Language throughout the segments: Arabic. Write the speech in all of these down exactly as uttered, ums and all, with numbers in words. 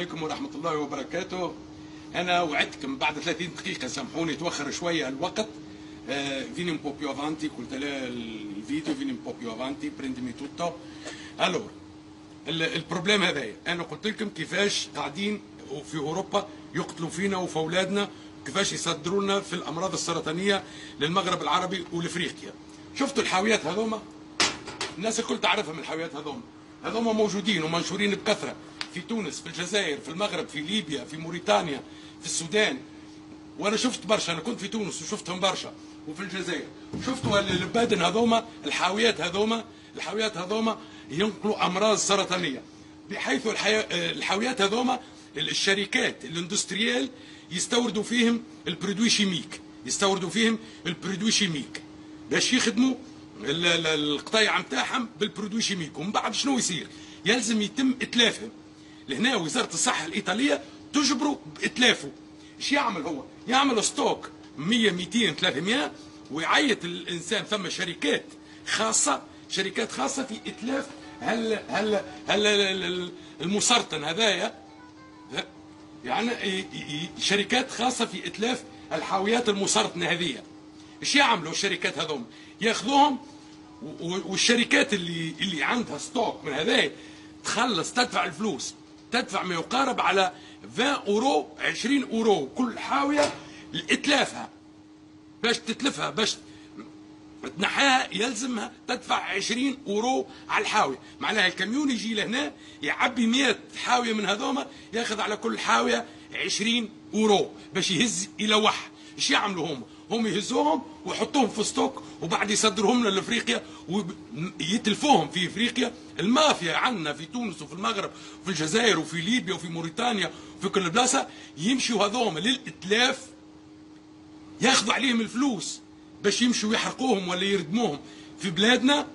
عليكم ورحمة الله وبركاته. أنا وعدتكم بعد ثلاثين دقيقة، سامحوني توخر شوية الوقت. فيني un po' più avanti, قلت له الفيديو فيني un po' più avanti, prendimi tutto. الور البروبليم هذايا، أنا قلت لكم كيفاش قاعدين في أوروبا يقتلوا فينا وفي أولادنا، كيفاش يصدروا لنا في الأمراض السرطانية للمغرب العربي ولأفريقيا. شفتوا الحاويات هذوما؟ الناس الكل تعرفها من الحاويات هذوما، هذوما موجودين ومنشورين بكثرة في تونس، في الجزائر، في المغرب، في ليبيا، في موريتانيا، في السودان. وانا شفت برشا، انا كنت في تونس وشفتهم برشا، وفي الجزائر. شفتوا البادن هذوما، الحاويات هذوما، الحاويات هذوما ينقلوا امراض سرطانيه، بحيث الحاويات هذوما الشركات الاندستريال يستوردوا فيهم البرودوي شيميك، يستوردوا فيهم البرودوي شيميك باش يخدموا القطايع نتاعهم بالبرودوي شيميك. ومن بعد شنو يصير؟ يلزم يتم اتلافهم. لهنا وزاره الصحه الايطاليه تجبره باتلافه. ايش يعمل هو؟ يعمل ستوك مية ميتين ثلاثمية، ويعيط الانسان. ثم شركات خاصه، شركات خاصه في اتلاف هل هل هل المسرطن هذايا، يعني شركات خاصه في اتلاف الحاويات المسرطنه هذيا. ايش يعملوا الشركات هذوم؟ ياخذوهم، والشركات اللي اللي عندها ستوك من هذايا تخلص، تدفع الفلوس، تدفع ما يقارب على عشرين اورو، عشرين اورو كل حاويه لاتلافها. باش تتلفها، باش تنحيها يلزمها تدفع عشرين اورو على الحاويه. معناها الكاميون يجي لهنا يعبي مية حاويه من هذوما، ياخذ على كل حاويه عشرين اورو باش يهز الى وح. ايش يعملوا هم؟ هم يهزوهم ويحطوهم في ستوك، وبعد يصدرهم لنا لافريقيا ويتلفوهم في افريقيا. المافيا عندنا في تونس وفي المغرب وفي الجزائر وفي ليبيا وفي موريتانيا وفي كل بلاصه يمشوا هذوما للاتلاف، ياخذوا عليهم الفلوس باش يمشوا يحرقوهم ولا يردموهم في بلادنا،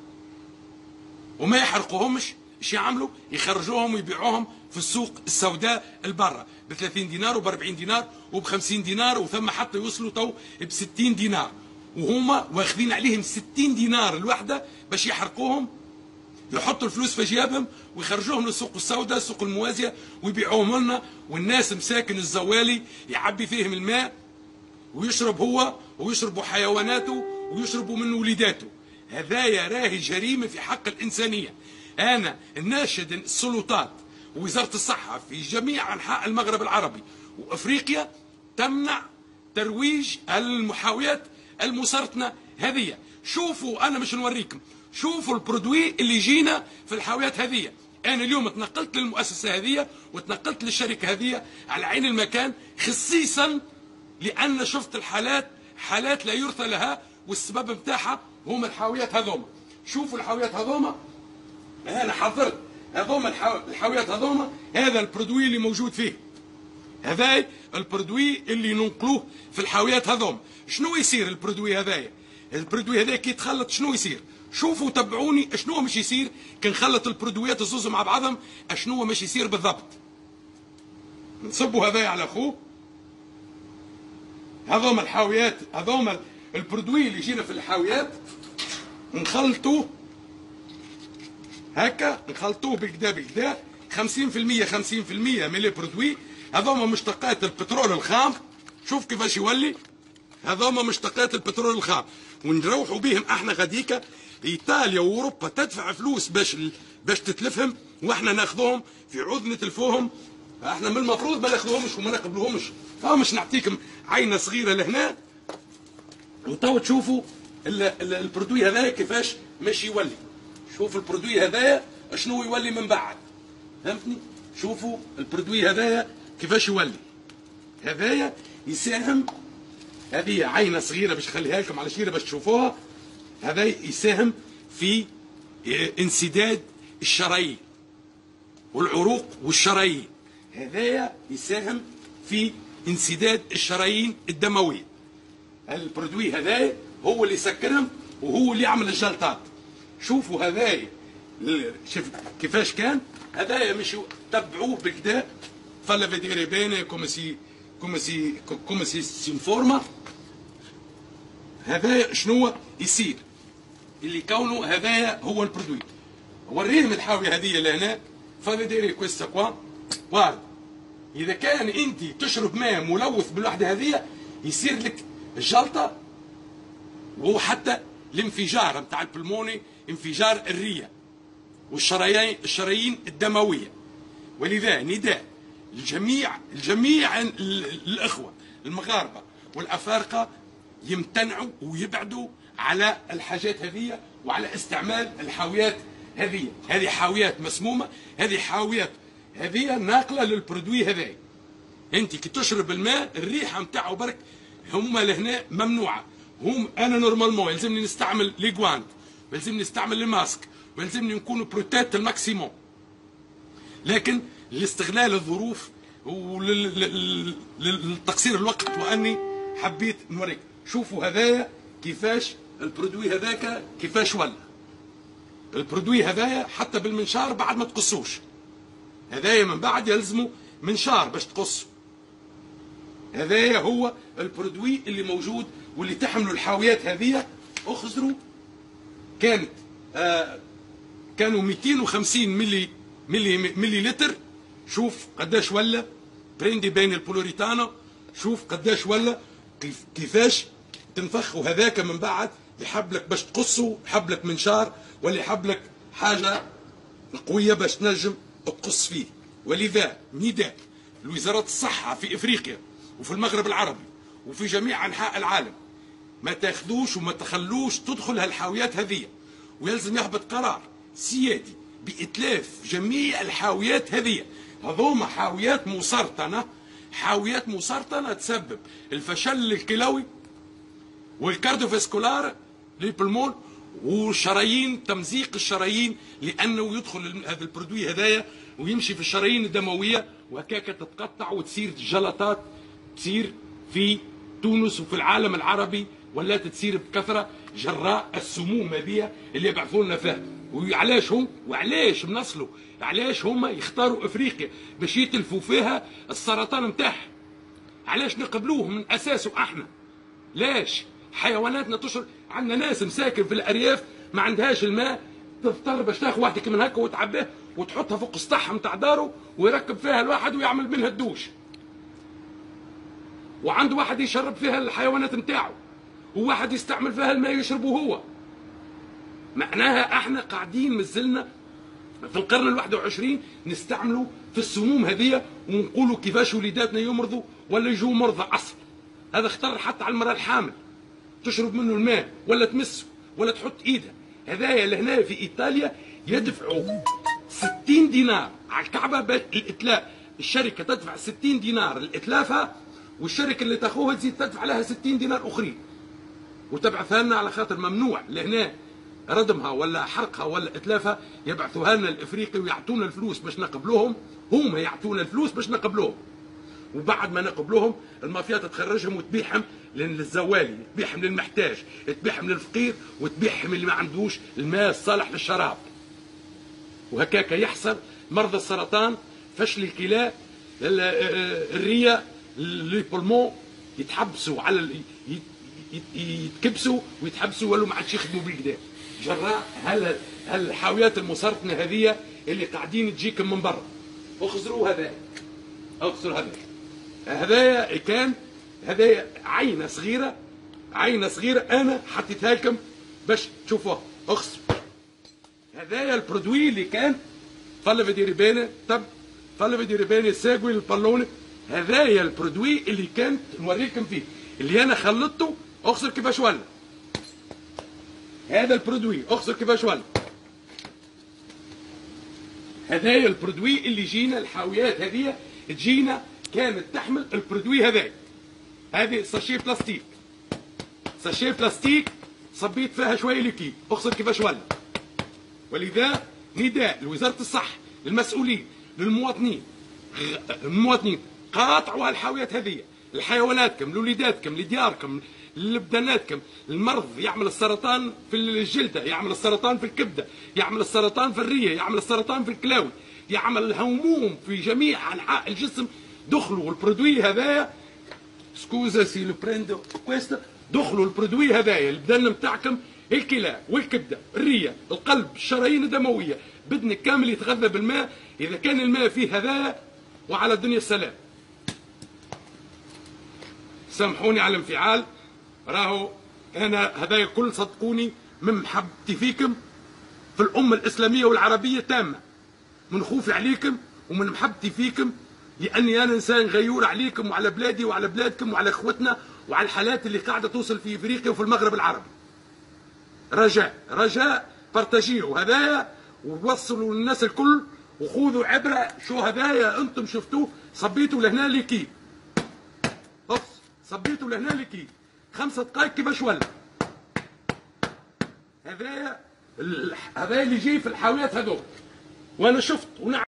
وما يحرقوهمش. ايش يعملوا؟ يخرجوهم ويبيعوهم في السوق السوداء البرة ب ثلاثين دينار وب أربعين دينار وب خمسين دينار، وثم حتى يوصلوا تو ب ستين دينار، وهما واخذين عليهم ستين دينار الوحده باش يحرقوهم، يحطوا الفلوس في جيابهم ويخرجوهم للسوق السوداء، السوق الموازيه، ويبيعوهم لنا. والناس مساكن الزوالي يعبي فيهم الماء ويشرب هو ويشربوا حيواناته ويشربوا من وليداته. هذايا راهي جريمه في حق الانسانيه. انا الناشد السلطات ووزاره الصحه في جميع انحاء المغرب العربي وافريقيا تمنع ترويج المحاويات المسرطنه هذه. شوفوا، انا مش نوريكم، شوفوا البرودوي اللي جينا في الحاويات هذه. انا اليوم تنقلت للمؤسسه هذه وتنقلت للشركه هذه على عين المكان، خصيصا لان شفت الحالات، حالات لا يرثى لها، والسبب نتاعها هم الحاويات هذوما. شوفوا الحاويات هذوما، انا حضرت هذوما الحاويات هذوما، هذا البرودوي اللي موجود فيه، هذا البرودوي اللي ننقلوه في الحاويات هذوما. شنو يصير البرودوي هذايا؟ البرودوي هذا كي يتخلط شنو يصير؟ شوفوا تبعوني شنو مش يصير كي نخلط البرودويات الزوز مع بعضهم، شنو مش يصير بالضبط. نصبوا هذايا على اخوه، هذوما الحاويات، هذوما البرودوي اللي يجينا في الحاويات نخلطوه هكا، نخلطوه بالكدا بالكدا، خمسين في المية خمسين في المية من البرودوي. هذوما مشتقات البترول الخام، شوف كيفاش يولي، هذوما مشتقات البترول الخام، ونروحوا بهم احنا غاديكا ايطاليا واوروبا تدفع فلوس باش باش تتلفهم، واحنا ناخذوهم في عود نتلفوهم. احنا من المفروض ما ناخذوهمش وما نقبلوهمش. ها مش نعطيكم عينه صغيره لهنا، وتو تشوفوا البرودوي هذايا كيفاش ماشي يولي. شوفوا البرودوي هذايا شنو يولي من بعد، فهمتني؟ شوفوا البرودوي هذايا كيفاش يولي. هذايا يساهم، هذه عينه صغيره باش نخليها لكم على شيره باش تشوفوها. هذا يساهم في انسداد الشرايين والعروق والشرايين. هذايا يساهم في انسداد الشرايين الدمويه. البرودوي هذايا هو اللي يسكرهم وهو اللي يعمل الجلطات. شوفوا هذايا شوف كيفاش كان. هذايا مش تبعوه بالكدا، فلا فيديري بيني كوم سي كوم سي كوم سي سينفورما. هذايا شنو يصير اللي كونه هذايا هو البرودوي. وريهم الحاويه هذه لهنا، فا فيديري كويستا كوا، فوالا اذا كان انت تشرب ماء ملوث بالوحده هذه يصير لك الجلطه وحتى الانفجار نتاع البلموني، انفجار الريه والشرايين الشرايين الدمويه. ولذا نداء الجميع الجميع الاخوه المغاربه والافارقه يمتنعوا ويبعدوا على الحاجات هذه وعلى استعمال الحاويات هذه. هذه حاويات مسمومه، هذه حاويات هذه ناقله للبرودوي هذايا. انت كي تشرب الماء الريحه نتاعو برك هما لهنا ممنوعه. هم انا نورمالمون يلزمني نستعمل لي غوانت، ويلزمني نستعمل لي ماسك، ويلزمني نكون بروتيت الماكسيموم. لكن لاستغلال الظروف وللتقصير الوقت واني حبيت نوريك. شوفوا هذايا كيفاش البرودوي هذاك كيفاش ولا. البرودوي هذايا حتى بالمنشار بعد ما تقصوش، هذايا من بعد يلزموا منشار باش تقصوا. هذايا هو البرودوي اللي موجود واللي تحملوا الحاويات هذه. اخزروا كانت آه كانوا مئتين وخمسين ملي ملي ملي لتر. شوف قداش ولا بريندي بين البولوريتانا، شوف قداش ولا كيف كيفاش تنفخوا. هذاك من بعد يحب لك باش تقصوا، يحب لك منشار ولا يحب لك حاجه قويه باش تنجم تقص فيه. ولذا نداء لوزارة الصحة في افريقيا وفي المغرب العربي وفي جميع انحاء العالم، ما تاخذوش وما تخلوش تدخل هالحاويات هذه، ويلزم يهبط قرار سيادي بإتلاف جميع الحاويات هذه. هذوما حاويات مسرطنة، حاويات مسرطنة تسبب الفشل الكلوي والكارديوفاسكولار للبلمون والشرايين، تمزيق الشرايين، لأنه يدخل هذا البرودوي هذايا ويمشي في الشرايين الدموية وهكاك تتقطع وتصير جلطات تصير في تونس وفي العالم العربي، ولا تصير بكثرة جراء السموم هذه اللي يبعثوا لنا فيها. وعلاش هم وعلاش بنصلوا علاش هما يختاروا افريقيا باش يتلفوا فيها السرطان نتاعها؟ علاش نقبلوه من اساسه احنا؟ لاش حيواناتنا تشرب؟ عندنا ناس مساكن في الارياف ما عندهاش الماء، تضطر باش تاخذ واحده من هكا وتعبيه وتحطها فوق السطح نتاع داره ويركب فيها الواحد ويعمل منها الدوش، وعنده واحد يشرب فيها الحيوانات نتاعو، وواحد يستعمل فيها الماء يشربه هو. معناها احنا قاعدين مازلنا في القرن الواحد وعشرين نستعملوا في السموم هذه ونقولوا كيفاش وليداتنا يمرضوا ولا يجوا مرضى اصلا. هذا خطر حتى على المراه الحامل، تشرب منه الماء ولا تمسه ولا تحط ايدها. هذايا لهنا في ايطاليا يدفعوا ستين دينار على الكعبه الاتلاف. الشركه تدفع ستين دينار لاتلافها، والشركه اللي تاخوها تزيد تدفع لها ستين دينار اخرين وتبعثها لنا، على خاطر ممنوع لهنا ردمها ولا حرقها ولا اتلافها. يبعثوها لنا الافريقي ويعطونا الفلوس باش نقبلوهم، هم يعطونا الفلوس باش نقبلوهم، وبعد ما نقبلوهم المافيا تتخرجهم وتبيعهم للزوالي، تبيعهم للمحتاج، تبيعهم للفقير، وتبيعهم اللي ما عندوش الماء الصالح للشراب. وهكاك يحصل مرضى السرطان، فشل الكلى، الريه، البولمون يتحبسوا على يتكبسوا ويتحبسوا ولا ما عادش يخدموا بالكدا جراء هل هالحاويات المسرطنه هذه اللي قاعدين تجيكم من برا. اخزروا هذا، اخزروا هذا. هذايا كان هذايا عينه صغيره، عينه صغيره انا حطيتها لكم باش تشوفوها. اخزروا هذايا البرودوي اللي كان فالف دي ريبانه تب فالف دي ريبانه ساقوي البالونه. هذايا البرودوي اللي كانت نوريكم فيه اللي انا خلطته. اخسر كيفاش ولا هذا البرودوي، اخسر كيفاش ولا. هذايا البرودوي اللي جينا الحاويات هذه تجينا كانت تحمل البرودوي هذايا. هذه ساشيه بلاستيك، ساشيه بلاستيك صبيت فيها شويه ليكيد، اخسر كيفاش ولا. ولذا نداء لوزاره الصحه، للمسؤولين، للمواطنين، المواطنين قاطعوا هالحاويات هذه لحيواناتكم، لوليداتكم، لدياركم، لبداناتكم. المرض يعمل السرطان في الجلده، يعمل السرطان في الكبده، يعمل السرطان في الريه، يعمل السرطان في الكلاوي، يعمل الهموم في جميع انحاء الجسم. دخلوا البرودوي هذايا، سكوزا سي لو بريندو كويستا، دخلوا البرودوي هذايا البدن نتاعكم، الكلى والكبده، الريه، القلب، الشرايين الدمويه، بدنك كامل يتغذى بالماء. اذا كان الماء فيه هذايا وعلى الدنيا السلام. سامحوني على الانفعال. راهو انا هذا كل صدقوني من محبتي فيكم في الامه الاسلاميه والعربيه تامه، من خوفي عليكم ومن محبتي فيكم، لاني انا انسان غيور عليكم وعلى بلادي وعلى بلادكم وعلى اخوتنا وعلى الحالات اللي قاعده توصل في افريقيا وفي المغرب العربي. رجاء رجاء بارتاجيو هذايا ووصلوا للناس الكل وخذوا عبره. شو هذايا انتم شفتوه؟ صبيتوا لهنا لكي بص، صبيتوا لهنا لكي خمسة دقائق كيفاش ولا هذايا هذايا اللي جاي في الحاويات هذوك، وانا شفت ونعم.